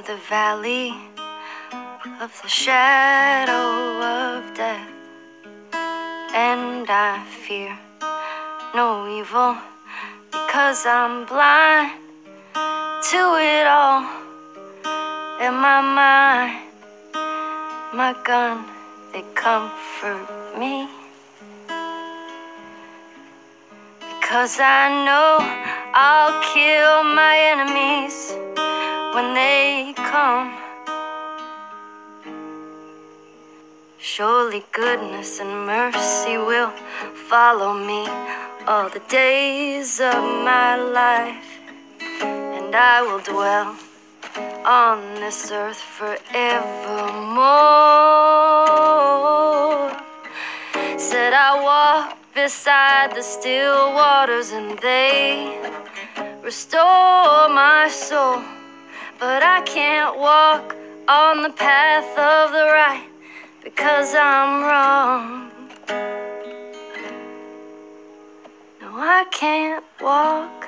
the valley of the shadow of death, and I fear no evil because I'm blind to it all. In my mind, my gun, they comfort me, because I know I'll kill my enemies when they come. Surely goodness and mercy will follow me all the days of my life, and I will dwell on this earth forevermore. Said I walk beside the still waters and they restore my soul, but I can't walk on the path of the right because I'm wrong. No, I can't walk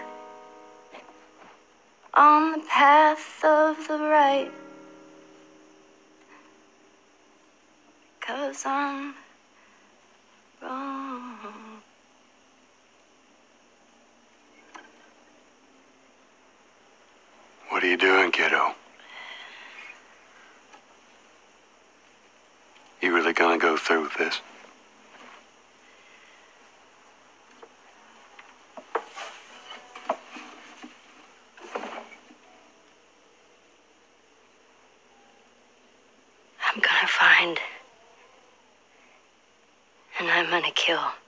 on the path of the right because I'm wrong. What are you doing, kiddo? You really gonna go through with this? I'm gonna find, and I'm gonna kill.